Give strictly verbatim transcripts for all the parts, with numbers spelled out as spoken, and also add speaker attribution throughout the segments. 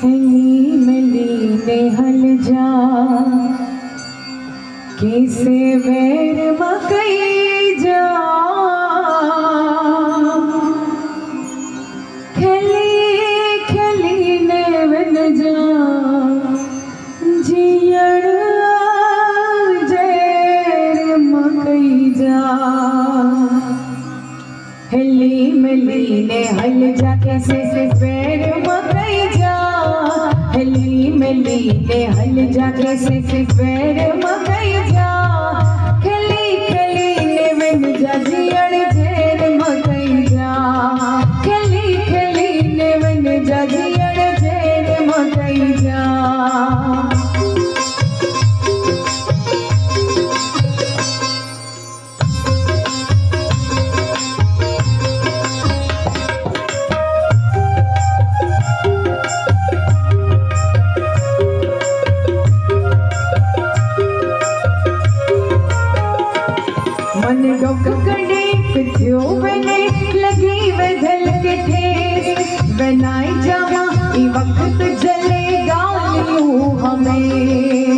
Speaker 1: हिली मिली ने हल जा किसे बैर मकई जा खली खली ने वन जा जियड़ जैर मकई जा हिली मिली ने हल जा किसे बैर मकई जा हिली मिली ने हल जा किसे बैर मकई जा खली खली ने वन जा जियड़ जैर मकई जा खली खली ने वन जा जियड़ जैर मकई जा मन डोक कड़े पिथियो बने लगी बदल के ठेस बनाई जावा ई वक्त जलेगा यूं हमें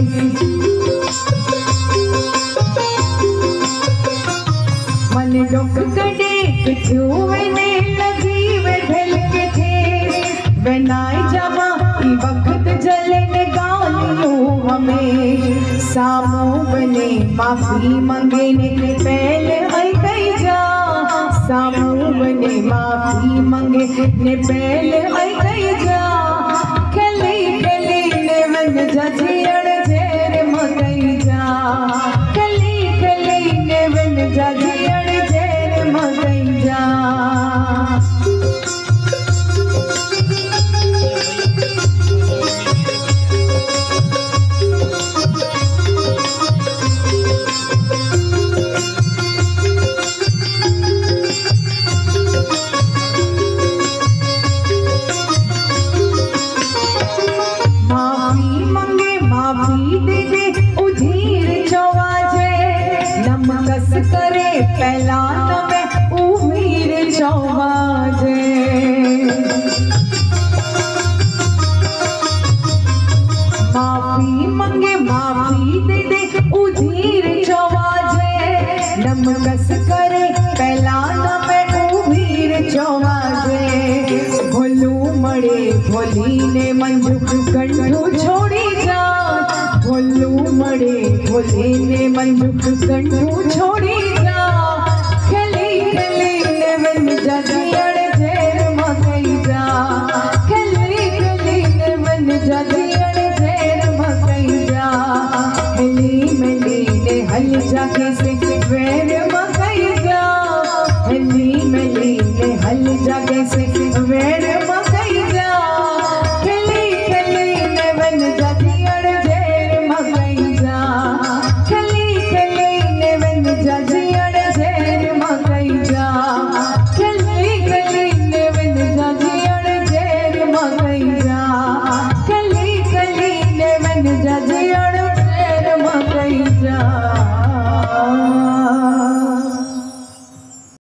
Speaker 1: मन डोक कड़े पिथियो बने लगी बदल के ठेस बनाई जावा ई वक्त जलेगा यूं हमें सामो बने माफी मंगे ने पहले आई गई जा सामो बने माफी मंगे ने पहले आई गई जा खली खली ने वन जा जियड़ जैर मकई जा खली खली ने वन जा जियड़ जैर मकई जा माफी दे दे उधीर चौवाजे नमकस करे पहला में उमीर चौवाजे माफी मंगे माफी दे दे उधीर चौवाजे नमकस करे पहला में उमीर चौवाजे भोलू मड़े भोली ने मंजू कंठू छोड़ी जा भोलू मड़े भोले ने मंजू कंठू छोड़ी जा खली खली ने वन जा जियड़ जैर मकई जा खली खली ने वन जा जियड़ जैर मकई जा हिली मिली ने हल जा किसे बैर मकई जा हिली मिली ने हल जा किसे